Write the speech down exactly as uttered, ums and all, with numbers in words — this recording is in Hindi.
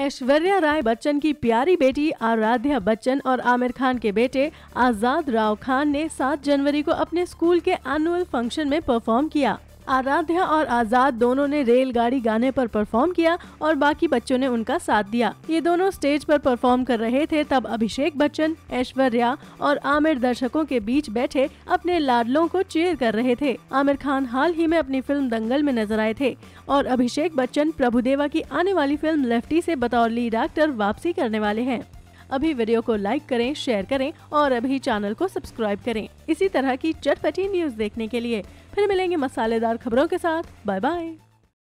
ऐश्वर्या राय बच्चन की प्यारी बेटी आराध्या बच्चन और आमिर खान के बेटे आजाद राव खान ने सात जनवरी को अपने स्कूल के एनुअल फंक्शन में परफॉर्म किया। आराध्या और आजाद दोनों ने रेलगाड़ी गाने पर परफॉर्म किया और बाकी बच्चों ने उनका साथ दिया। ये दोनों स्टेज पर परफॉर्म कर रहे थे तब अभिषेक बच्चन, ऐश्वर्या और आमिर दर्शकों के बीच बैठे अपने लाडलों को चीयर कर रहे थे। आमिर खान हाल ही में अपनी फिल्म दंगल में नजर आए थे और अभिषेक बच्चन प्रभुदेवा की आने वाली फिल्म लेफ्टी से बतौर लीड एक्टर वापसी करने वाले हैं। अभी वीडियो को लाइक करें, शेयर करें और अभी चैनल को सब्सक्राइब करें। इसी तरह की चटपटी न्यूज देखने के लिए फिर मिलेंगे मसालेदार खबरों के साथ। Bye bye.